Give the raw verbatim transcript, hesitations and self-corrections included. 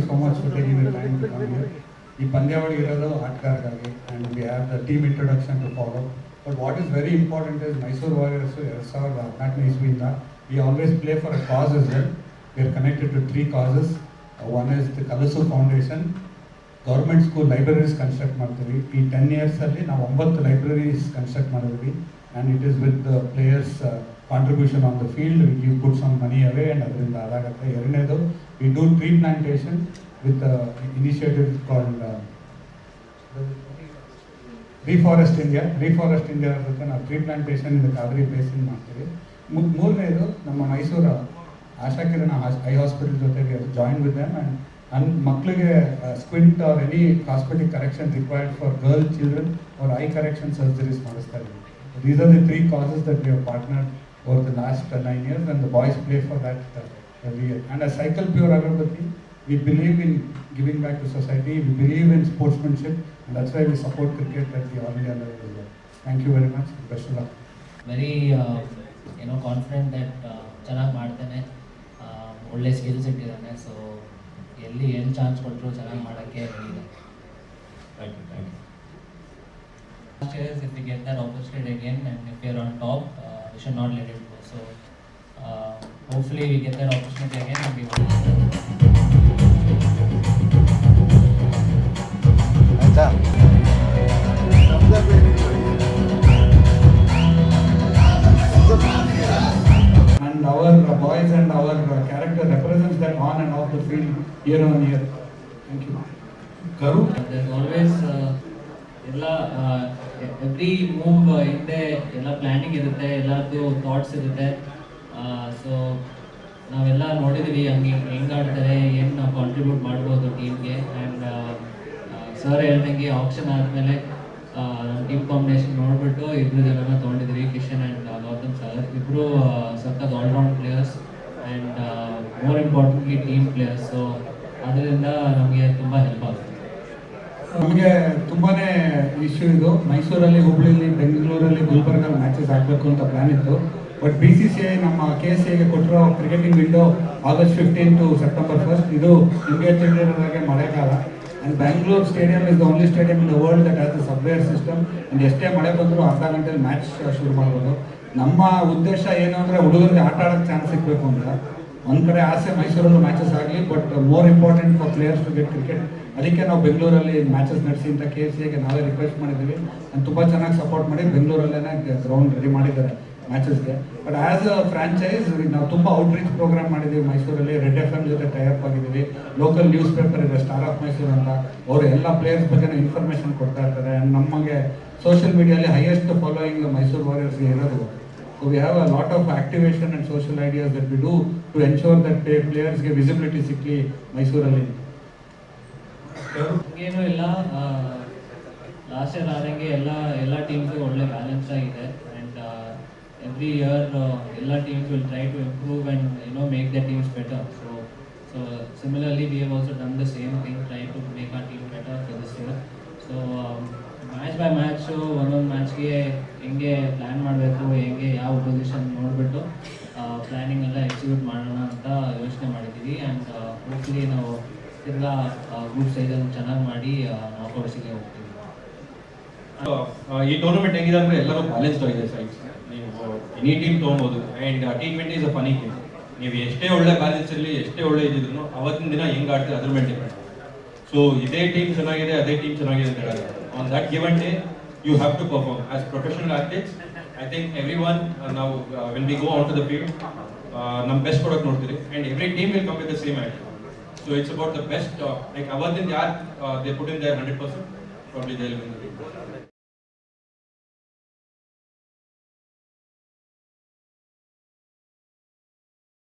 so much for taking the time to come here. ಈ ಪಂದ್ಯಾವಳಿ ಇರೋದು ಆಟಗಾರರಿಗೆ and we have the team introduction to follow. But what is very important is Mysore Warriors ಎರಡು ಸಾವಿರದ ಹದಿನಾಲ್ಕನೇ ಇಸ್ವಿಯಿಂದ we always play for a cause as well. We are connected to three causes. Uh, one is the Kalasu Foundation. Government school libraries construct ಮಾಡ್ತೀವಿ. ಈ ten ಇಯರ್ಸಲ್ಲಿ ನಾವು ಒಂಬತ್ತು libraries construct ಮಾಡಿದ್ವಿ and it is with the players contribution on the field we give put some money away and ಅದರಿಂದ ಅದಾಗುತ್ತೆ. ಎರಡನೇದು we do tree plantation with initiative called reforest India. Reforest India ಜೊತೆ ನಾವು tree plantation ಇಂದ Kaveri basin ಮಾಡ್ತೀವಿ. ಮೂರನೇದು ನಮ್ಮ Mysuru Ashakirana eye hospital ಜೊತೆಗೆ join with them and and ಮಕ್ಕಳಿಗೆ squint or any cosmetic correction required for girl children or eye correction surgeries ಮಾಡಿಸ್ತಾ ಇದ್ದೀವಿ. These are the three causes that we have partnered over the last nine years and the boys play for that every year. And a cycle pure agarbatti, we believe in giving back to society, we believe in sportsmanship and that's why we support cricket at the all India level. Thank you very much. Best of luck. Very ಏನೋ confident that ಚೆನ್ನಾಗಿ ಮಾಡ್ತೇನೆ, ಒಳ್ಳೆ skills ಇಟ್ಟಿದ್ದಾನೆ. So ಎಲ್ಲಿ ಏನು chance ಕೊಟ್ಟರು ಚೆನ್ನಾಗಿ ಮಾಡೋಕ್ಕೆ ಇದೆ. Thank you thank you. If we get that opportunity again and if we are on top, uh, we should not let it go. So uh, hopefully we get that opportunity again and we will. ಆಯ್ತಾ? And our boys and our character represents that on and off the field year on year. Thank you. Karu? There's always uh, ಎಲ್ಲ every move ಹಿಂದೆ ಎಲ್ಲ planning ಇರುತ್ತೆ, ಎಲ್ಲರದ್ದು thoughts ಇರುತ್ತೆ. So ನಾವೆಲ್ಲ ನೋಡಿದ್ದೀವಿ ಹಂಗೆ ಹೆಂಗೆ ಆಡ್ತಾರೆ, ಏನು ನಾವು ಕಾಂಟ್ರಿಬ್ಯೂಟ್ ಮಾಡ್ಬೋದು ಟೀಮ್ಗೆ. ಆ್ಯಂಡ್ ಸರ್ ಹೇಳ್ದಂಗೆ ಆಪ್ಷನ್ ಆದಮೇಲೆ ನಮ್ಮ ಟೀಮ್ ಕಾಂಬಿನೇಷನ್ ನೋಡಿಬಿಟ್ಟು ಇಬ್ಬರು ಜನನ ತೊಗೊಂಡಿದ್ವಿ, ಕಿಶನ್ ಆ್ಯಂಡ್ ಗೌತಮ್ ಸರ್. ಇಬ್ಬರು ಸಖತ್ allround players and more importantly team players. So ಅದರಿಂದ ನಮಗೆ ತುಂಬ ಹೆಲ್ಪ್ ಆಗುತ್ತೆ. ನಮಗೆ ತುಂಬಾ ಇಶ್ಯೂ ಇದು. ಮೈಸೂರಲ್ಲಿ, ಹುಬ್ಳಿಲಿ, ಬೆಂಗಳೂರಲ್ಲಿ, ಗುಲ್ಬರ್ಗಲ್ಲಿ ಮ್ಯಾಚಸ್ ಆಗಬೇಕು ಅಂತ ಪ್ಲ್ಯಾನ್ ಇತ್ತು. But B C C I ನಮ್ಮ ಕೆ ಸಿ ಐಗೆ ಕೊಟ್ಟಿರೋ cricketing window August fifteen to September first. ಇದು ನಿಮಗೆ ತಿಳಿದಿರೋದಾಗೆ ಮಳೆಗಾಲ. And Bangalore stadium is the only stadium in the world that has the subair system. And ಎಷ್ಟೇ ಮಳೆ ಬಂದರೂ ಅರ್ಧ ಗಂಟೆಯಲ್ಲಿ ಮ್ಯಾಚ್ ಶುರು ಮಾಡ್ಬೋದು. ನಮ್ಮ ಉದ್ದೇಶ ಏನು ಅಂದರೆ ಹುಡುಗರಿಗೆ ಆಟ ಆಡೋಕ್ಕೆ ಚಾನ್ಸ್ ಸಿಗಬೇಕು ಅಂತ. ಒಂದು ಕಡೆ ಆಸೆ ಮೈಸೂರಲ್ಲೂ ಮ್ಯಾಚಸ್ ಆಗಲಿ, but more important for players to get cricket. ಅದಕ್ಕೆ ನಾವು ಬೆಂಗಳೂರಲ್ಲಿ ಮ್ಯಾಚಸ್ ನಡೆಸಿ ಅಂತ ಕೆ ಸಿ ಐಗೆ ನಾವೇ ರಿಕ್ವೆಸ್ಟ್ ಮಾಡಿದ್ದೀವಿ. ಆ್ಯಂಡ್ ತುಂಬ ಚೆನ್ನಾಗಿ ಸಪೋರ್ಟ್ ಮಾಡಿ ಬೆಂಗಳೂರಲ್ಲೇ ಗ್ರೌಂಡ್ ರೆಡಿ ಮಾಡಿದ್ದಾರೆ ಮ್ಯಾಚಸ್ಗೆ. ಬಟ್ ಆ್ಯಸ್ ಅ ಫ್ರಾಂಚೈಸ್ ನಾವು ತುಂಬ ಔಟ್ರೀಚ್ ಪ್ರೋಗ್ರಾಮ್ ಮಾಡಿದ್ದೀವಿ ಮೈಸೂರಲ್ಲಿ. ರೆಡ್ ಎಫ್ ಎಮ್ ಜೊತೆ ಟೈಅಪ್ ಆಗಿದ್ದೀವಿ. ಲೋಕಲ್ ನ್ಯೂಸ್ ಪೇಪರ್ ಇದೆ ಸ್ಟಾರ್ ಆಫ್ ಮೈಸೂರು ಅಂತ, ಅವರು ಎಲ್ಲ ಪ್ಲೇಯರ್ಸ್ ಬಗ್ಗೆ ಇನ್ಫಾರ್ಮೇಷನ್ ಕೊಡ್ತಾ ಇರ್ತಾರೆ. ಆ್ಯಂಡ್ ನಮಗೆ ಸೋಷಿಯಲ್ ಮೀಡಿಯಲ್ಲಿ ಹೈಯೆಸ್ಟ್ ಫಾಲೋಯಿಂಗ್ ಮೈಸೂರು ವಾರಿಯರ್ಸ್ಗೆ ಇರೋದು. So we have a lot of activation and social ideas that we do to ensure that ಪ್ಲೇಯರ್ಸ್ಗೆ ವಿಸಿಬಿಲಿಟಿ ಸಿಕ್ಕಲಿ ಮೈಸೂರಲ್ಲಿ. ಏನು ಇಲ್ಲ, ಲಾಸ್ಟ್ ಇಯರ್ ಆದಂಗೆ ಎಲ್ಲ ಎಲ್ಲ ಟೀಮ್ಸ್ಗೆ ಒಳ್ಳೆ ಬ್ಯಾಲೆನ್ಸ್ ಆಗಿದೆ. ಆ್ಯಂಡ್ ಎವ್ರಿ ಇಯರ್ ಎಲ್ಲ teams will try to improve and you know make the teams better. So so similarly we have also done the same thing, try to make our team better for this year. So match by match ಒಂದೊಂದು ಮ್ಯಾಚ್ಗೆ ಹೆಂಗೆ plan ಮಾಡಬೇಕು, ಹೆಂಗೆ ಯಾವ position ನೋಡಿಬಿಟ್ಟು planning ಎಲ್ಲ execute ಮಾಡೋಣ ಅಂತ ಯೋಚನೆ ಮಾಡಿದ್ದೀವಿ. ಆ್ಯಂಡ್ ಹೋಪ್ಫುಲಿ ನಾವು ತಿರ್ಗಾ ಗ್ರೂಪ್ ಸೈಜಲ್ಲಿ ಚೆನ್ನಾಗಿ ಮಾಡಿ ನಾಕೌಟ್ಸಿಗೆ ಹೋಗ್ತೀವಿ. ಈ ಟೂರ್ನಮೆಂಟ್ ಹೆಂಗಿದೆ ಅಂದರೆ ಎಲ್ಲರೂ ಬ್ಯಾಲೆನ್ಸ್ಡ್ ಆಗಿದೆ ಸೈಡ್ಸ್. ನೀವು ಎನಿ ಟೀಮ್ ತೊಗೊಬೋದು. And T twenty is a funny game. ನೀವು ಎಷ್ಟೇ ಒಳ್ಳೆ ಬ್ಯಾಲೆನ್ಸ್ ಇರಲಿ, ಎಷ್ಟೇ ಒಳ್ಳೆ ಇದ್ದಿದ್ರು ಅವತ್ತಿನ ದಿನ ಹೆಂಗೆ ಆಡ್ತೀವಿ ಅದ್ರ ಮೇಲೆ ಡಿಪೆಂಡ್. ಸೊ ಇದೇ ಟೀಮ್ ಚೆನ್ನಾಗಿದೆ, ಅದೇ ಟೀಮ್ ಚೆನ್ನಾಗಿದೆ ಅಂತ ಹೇಳೋದು. On that given day you have to perform as professional athletes. I think every one ನಾವು when we go out to the field ನಮ್ಮ ಬೆಸ್ಟ್ ಕೊಡೋಕೆ ನೋಡ್ತೀವಿ. And every team will come with the same act. So it's about the best, uh, like our thing, they are, uh, they put in their one hundred percent, probably they'll win the league.